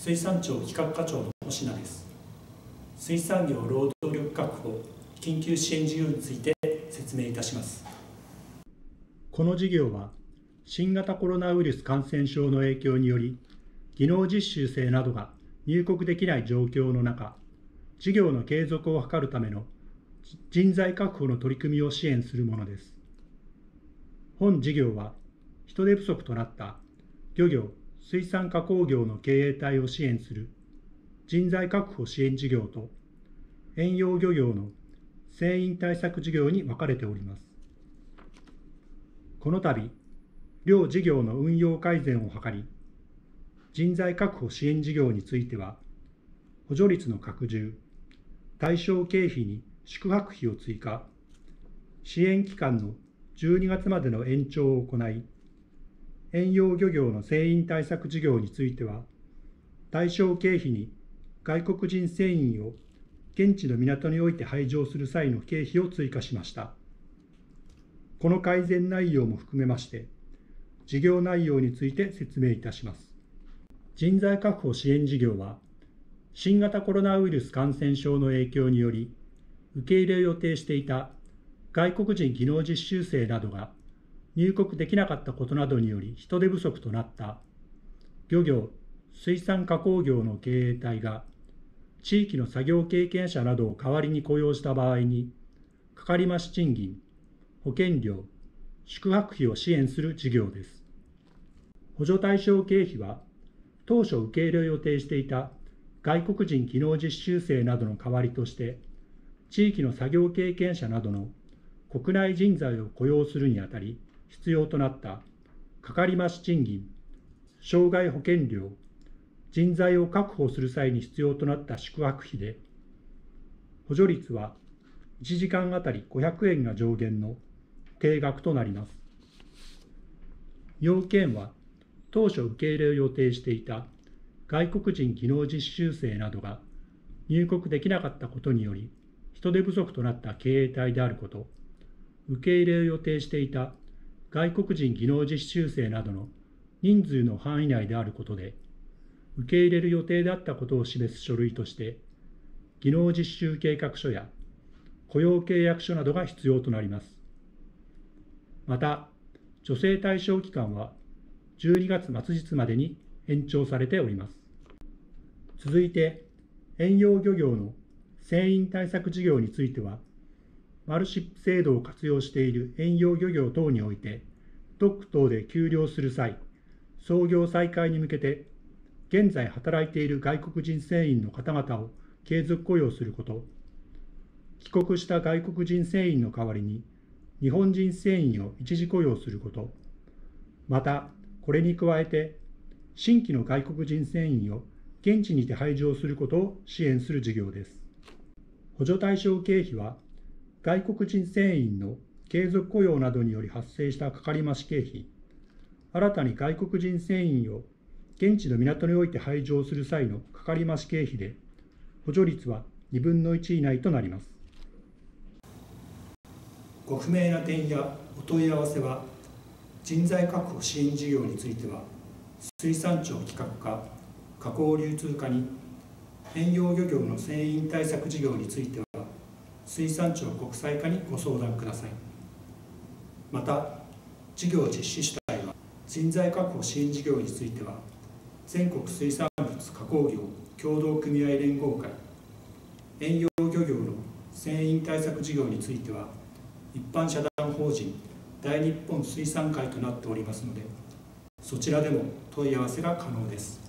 水産庁企画課長の星名です。水産業労働力確保緊急支援事業について説明いたします。この事業は新型コロナウイルス感染症の影響により技能実習生などが入国できない状況の中、事業の継続を図るための人材確保の取り組みを支援するものです。本事業は人手不足となった漁業・水産加工業の経営体を支援する人材確保支援事業と遠洋漁業の船員対策事業に分かれております。この度、両事業の運用改善を図り、人材確保支援事業については、補助率の拡充、対象経費に宿泊費を追加、支援期間の12月までの延長を行い、遠洋漁業の船員対策事業については、対象経費に外国人船員を現地の港において配乗する際の経費を追加しました。この改善内容も含めまして、事業内容について説明いたします。人材確保支援事業は、新型コロナウイルス感染症の影響により、受け入れを予定していた外国人技能実習生などが入国できなかったことなどにより人手不足となった漁業・水産加工業の経営体が地域の作業経験者などを代わりに雇用した場合に、かかり増し賃金、保険料、宿泊費を支援する事業です。補助対象経費は、当初受け入れを予定していた外国人技能実習生などの代わりとして、地域の作業経験者などの国内人材を雇用するにあたり必要となったかかり増し賃金、障害保険料、人材を確保する際に必要となった宿泊費で、補助率は1時間あたり500円が上限の定額となります。要件は、当初受け入れを予定していた外国人技能実習生などが入国できなかったことにより、人手不足となった経営体であること、受け入れを予定していた外国人技能実習生などの人数の範囲内であることで、受け入れる予定であったことを示す書類として、技能実習計画書や雇用契約書などが必要となります。また、助成対象期間は12月末日までに延長されております。続いて、遠洋漁業の船員対策事業については、マルシップ制度を活用している遠洋漁業等において、ドック等で休漁する際、操業再開に向けて、現在働いている外国人船員の方々を継続雇用すること、帰国した外国人船員の代わりに、日本人船員を一時雇用すること、また、これに加えて、新規の外国人船員を現地にて配乗することを支援する事業です。補助対象経費は、外国人船員の継続雇用などにより発生したかかり増し経費、新たに外国人船員を現地の港において配乗する際のかかり増し経費で、補助率は2分の1以内となります。ご不明な点やお問い合わせは、人材確保支援事業については、水産庁企画課、加工流通課に、遠洋漁業の船員対策事業については、水産庁国際課にご相談ください。また、事業実施主体は、人材確保支援事業については、全国水産物加工業協同組合連合会、遠洋漁業の船員対策事業については、一般社団法人大日本水産会となっておりますので、そちらでも問い合わせが可能です。